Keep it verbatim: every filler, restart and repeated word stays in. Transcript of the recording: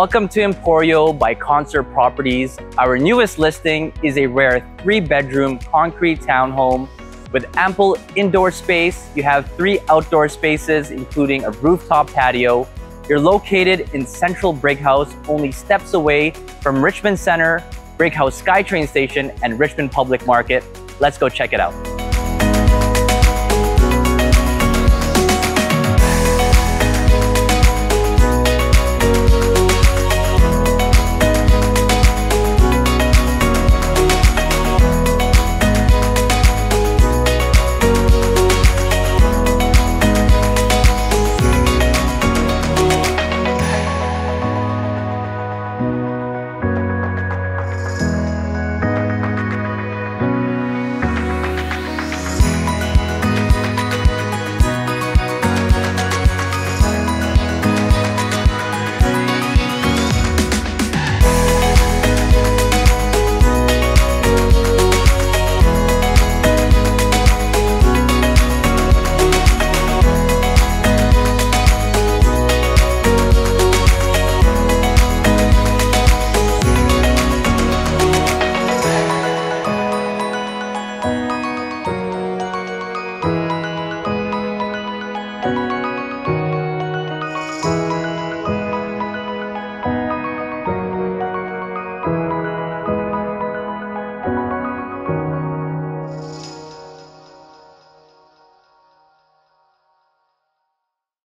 Welcome to Emporio by Concert Properties. Our newest listing is a rare three-bedroom concrete townhome with ample indoor space. You have three outdoor spaces, including a rooftop patio. You're located in central Brighouse, only steps away from Richmond Center, Brighouse Skytrain station, and Richmond Public Market. Let's go check it out.